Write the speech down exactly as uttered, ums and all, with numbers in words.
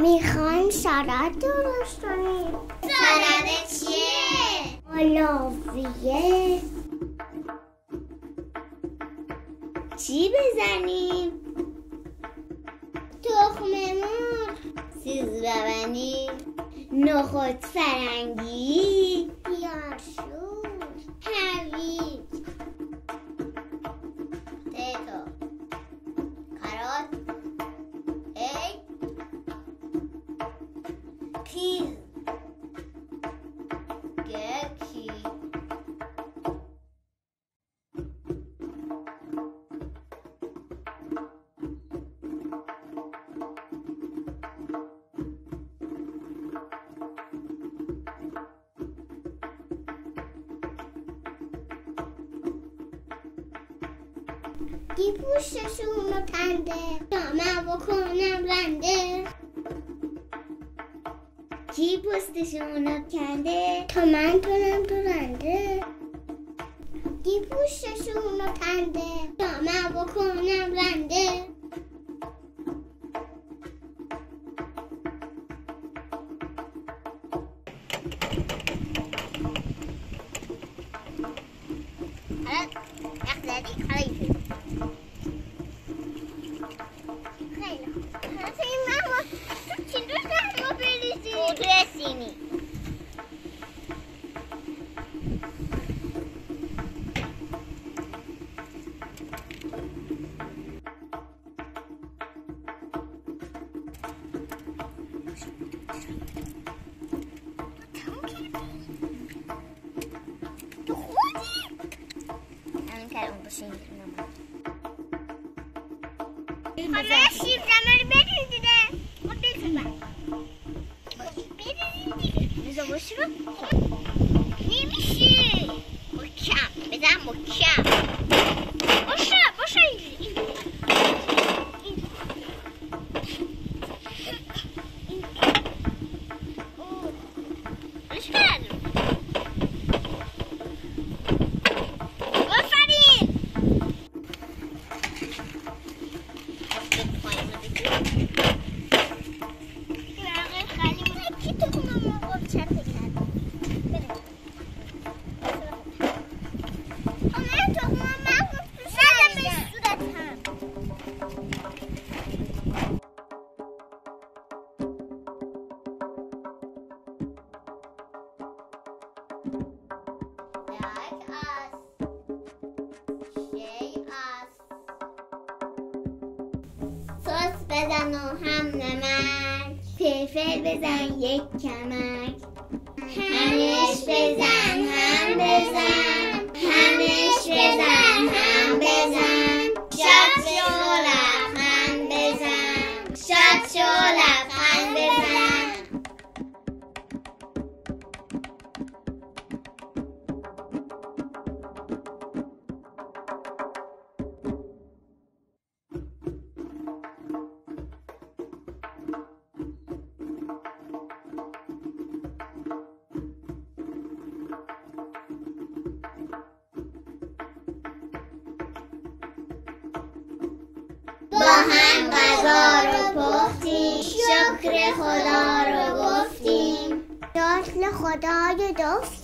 میخوایم سالاد درست کنیم. سالاد چیه؟ اولویه. چی بزنیم؟ تخم مرغ، سیزلبنی، نخود فرنگی، پیازشور، هویج، تیتو، کارات، ایگ، پیز، گکی، دی پوستشون رو کنده تا من بکنم رنده. کی پوستشون رو کنده؟ تا من کنم تو رنده. دی پوستشون رو کنده تا من بکنم رنده. حالا اخلادی خیلی خیلی خوب. حالا تو این ماما تو چی دوست داری ما بریزی؟ او توی سینی تو خودی؟ همین کار اون باشه حالا شیب زمانی بریز دیگه. خب بریز من بریزیم دیگه. بزا باشی رو نمیشه. مکم بزن مکم باشه باشه اینجوری. بش کردم آفرین. کی تو کنم ما گفت چرا فکر ندارم. من تو کنم من گفت تو شدم به صورت هم. like us شی us سس بزن و هم نمک فلفل بزن یک کمک همش بزن هم بزن همش بزن هم بزن شاد شو لبخند بزن شاد شو لبخند بزن با هم غذا رو پختیم شکر خدا رو گفتیم داد خدای دوست